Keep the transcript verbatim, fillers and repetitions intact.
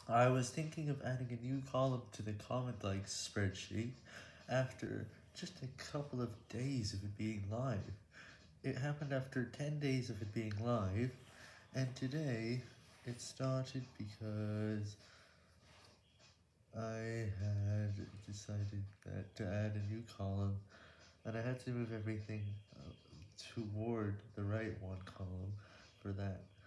I was thinking of adding a new column to the comment likes spreadsheet after just a couple of days of it being live. It happened after ten days of it being live, and today it started because I had decided that to add a new column, and I had to move everything uh, toward the right one column for that.